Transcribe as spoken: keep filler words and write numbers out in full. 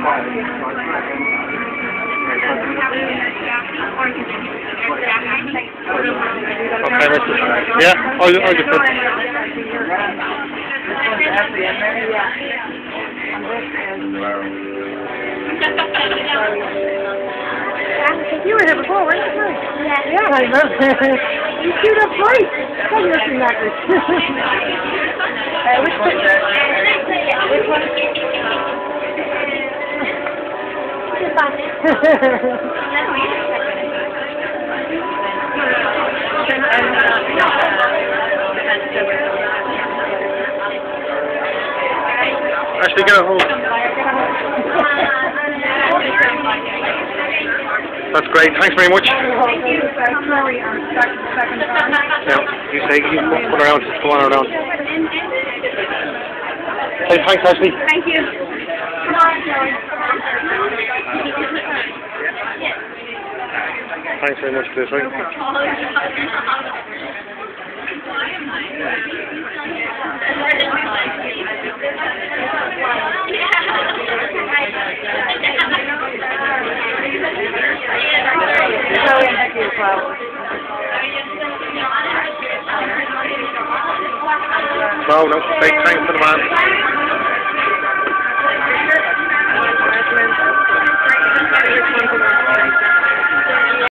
Okay, that's it. Yeah, I'll, I'll just put. You were here before, weren't you? Yeah. Yeah, I know. You shoot up right. Come here, some knackers. uh, which one? Which one? Actually, get a hold. That's great. Thanks very much. Thank you. Sorry, I'm stuck the second time. Yeah, you say you put, put around, come on around. Hey, thanks, Ashley. Thank you. Thanks very much for this, right? No, no, thanks for the man.